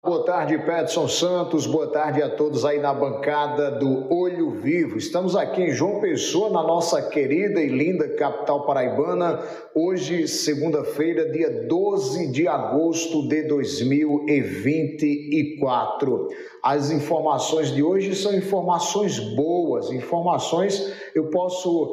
Boa tarde, Peterson Santos. Boa tarde a todos aí na bancada do Olho Vivo. Estamos aqui em João Pessoa, na nossa querida e linda capital paraibana. Hoje, segunda-feira, dia 12 de agosto de 2024. As informações de hoje são informações boas, informações eu posso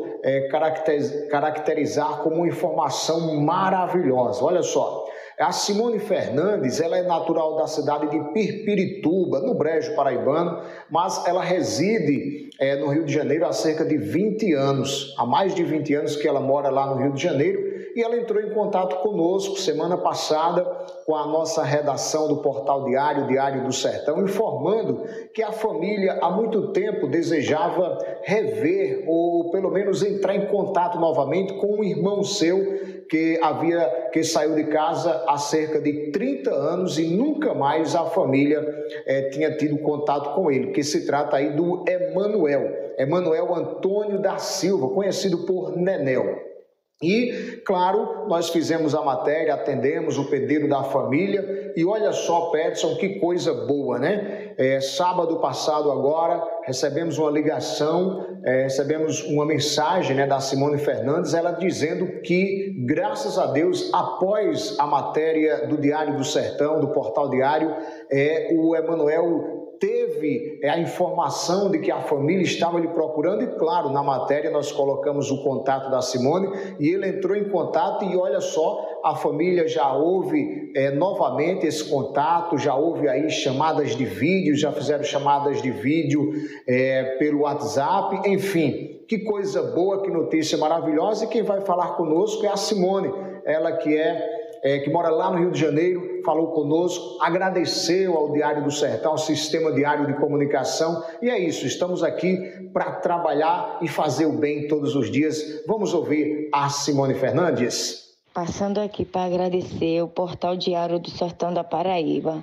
caracterizar como informação maravilhosa. Olha só. A Simone Fernandes, ela é natural da cidade de Pirpirituba, no Brejo Paraibano, mas ela reside no Rio de Janeiro há cerca de 20 anos. Há mais de 20 anos que ela mora lá no Rio de Janeiro e ela entrou em contato conosco semana passada com a nossa redação do Portal Diário, Diário do Sertão, informando que a família há muito tempo desejava rever ou pelo menos entrar em contato novamente com um irmão seu que saiu de casa há cerca de 30 anos e nunca mais a família tinha tido contato com ele, que se trata aí do Emanuel Antônio da Silva, conhecido por Nenel. E, claro, nós fizemos a matéria, atendemos o pedido da família e olha só, Peterson, que coisa boa, né? Sábado passado agora, recebemos uma ligação, recebemos uma mensagem, né, da Simone Fernandes, ela dizendo que, graças a Deus, após a matéria do Diário do Sertão, do Portal Diário, o Emanuel teve a informação de que a família estava lhe procurando e, claro, na matéria nós colocamos o contato da Simone e ele entrou em contato e olha só, a família já houve novamente esse contato, já houve aí chamadas de vídeo, já fizeram chamadas de vídeo pelo WhatsApp, enfim, que coisa boa, que notícia maravilhosa. E quem vai falar conosco é a Simone, ela que mora lá no Rio de Janeiro, falou conosco, agradeceu ao Diário do Sertão, ao Sistema Diário de Comunicação, e é isso, estamos aqui para trabalhar e fazer o bem todos os dias. Vamos ouvir a Simone Fernandes. Passando aqui para agradecer o Portal Diário do Sertão da Paraíba,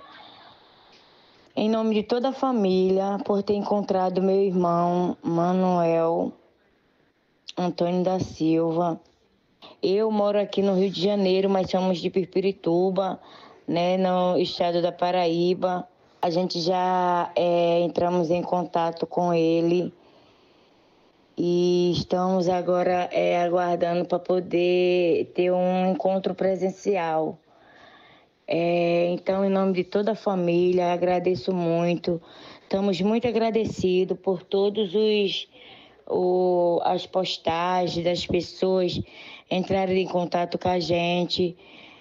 em nome de toda a família, por ter encontrado meu irmão Emanuel Antônio da Silva. Eu moro aqui no Rio de Janeiro, mas somos de Pirpirituba, né, no estado da Paraíba. A gente já entramos em contato com ele e estamos agora aguardando para poder ter um encontro presencial. Então, em nome de toda a família, agradeço muito. Estamos muito agradecidos por todos as postagens das pessoas entrarem em contato com a gente,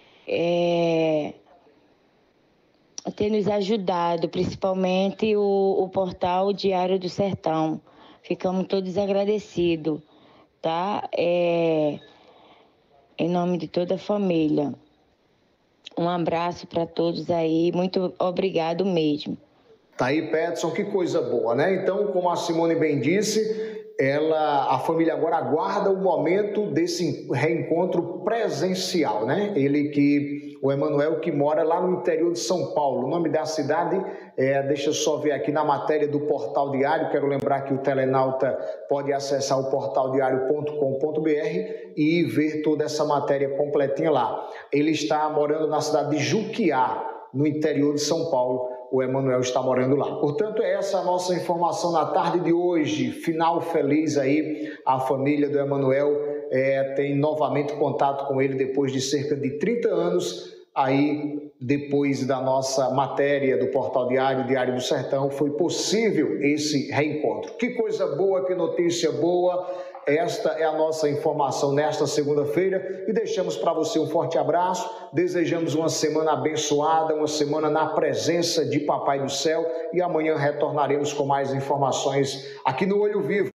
ter nos ajudado, principalmente o Portal Diário do Sertão. Ficamos todos agradecidos, tá? Em nome de toda a família. Um abraço para todos aí, muito obrigado mesmo. Tá aí, Peterson, que coisa boa, né? Então, como a Simone bem disse, a família agora aguarda o momento desse reencontro presencial, né? O Emanuel, que mora lá no interior de São Paulo. O nome da cidade, deixa eu só ver aqui na matéria do Portal Diário, quero lembrar que o telenauta pode acessar o portaldiario.com.br e ver toda essa matéria completinha lá. Ele está morando na cidade de Juquiá, no interior de São Paulo. O Emanuel está morando lá. Portanto, essa é a nossa informação na tarde de hoje. Final feliz aí. A família do Emanuel tem novamente contato com ele depois de cerca de 30 anos. Aí, depois da nossa matéria do Portal Diário, Diário do Sertão, foi possível esse reencontro. Que coisa boa, que notícia boa. Esta é a nossa informação nesta segunda-feira e deixamos para você um forte abraço, desejamos uma semana abençoada, uma semana na presença de Papai do Céu e amanhã retornaremos com mais informações aqui no Olho Vivo.